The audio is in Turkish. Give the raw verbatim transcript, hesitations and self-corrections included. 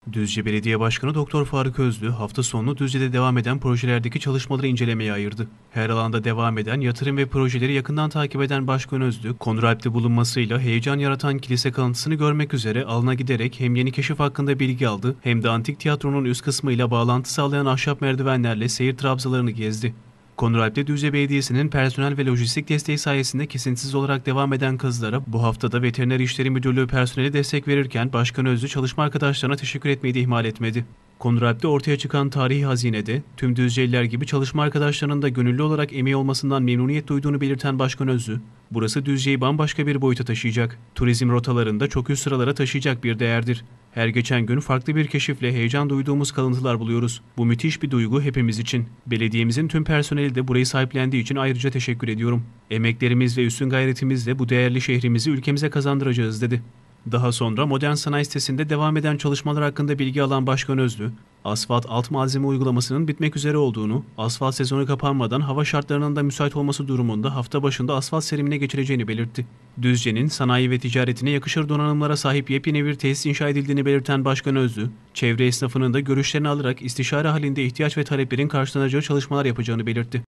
Düzce Belediye Başkanı Doktor Faruk Özlü, hafta sonunu Düzce'de devam eden projelerdeki çalışmaları incelemeye ayırdı. Her alanda devam eden yatırım ve projeleri yakından takip eden Başkan Özlü, Konuralp'te bulunmasıyla heyecan yaratan kilise kalıntısını görmek üzere alına giderek hem yeni keşif hakkında bilgi aldı hem de antik tiyatronun üst kısmıyla bağlantı sağlayan ahşap merdivenlerle seyir trabzalarını gezdi. Konuralp'te Düzce Belediyesi'nin personel ve lojistik desteği sayesinde kesintisiz olarak devam eden kazılara bu haftada Veteriner İşleri Müdürlüğü personeli destek verirken Başkan Özlü çalışma arkadaşlarına teşekkür etmeyi de ihmal etmedi. Konuralp'te ortaya çıkan tarihi hazinede tüm Düzceliler gibi çalışma arkadaşlarının da gönüllü olarak emeği olmasından memnuniyet duyduğunu belirten Başkan Özlü, burası Düzce'yi bambaşka bir boyuta taşıyacak, turizm rotalarında çok üst sıralara taşıyacak bir değerdir. Her geçen gün farklı bir keşifle heyecan duyduğumuz kalıntılar buluyoruz. Bu müthiş bir duygu hepimiz için. Belediyemizin tüm personeli de burayı sahiplendiği için ayrıca teşekkür ediyorum. Emeklerimiz ve üstün gayretimizle bu değerli şehrimizi ülkemize kazandıracağız dedi. Daha sonra modern sanayi sitesinde devam eden çalışmalar hakkında bilgi alan Başkan Özlü, asfalt alt malzeme uygulamasının bitmek üzere olduğunu, asfalt sezonu kapanmadan hava şartlarının da müsait olması durumunda hafta başında asfalt serimine geçileceğini belirtti. Düzce'nin sanayi ve ticaretine yakışır donanımlara sahip yepyeni bir tesis inşa edildiğini belirten Başkan Özlü, çevre esnafının da görüşlerini alarak istişare halinde ihtiyaç ve taleplerin karşılanacağı çalışmalar yapacağını belirtti.